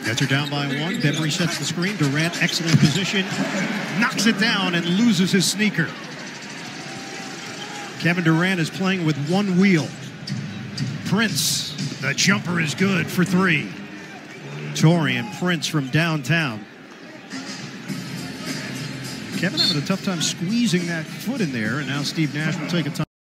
Nets are down by one. Bembry sets the screen. Durant, excellent position. Knocks it down and loses his sneaker. Kevin Durant is playing with one wheel. Prince, the jumper is good for three. Torrey and Prince from downtown. Kevin having a tough time squeezing that foot in there, and now Steve Nash will take a time.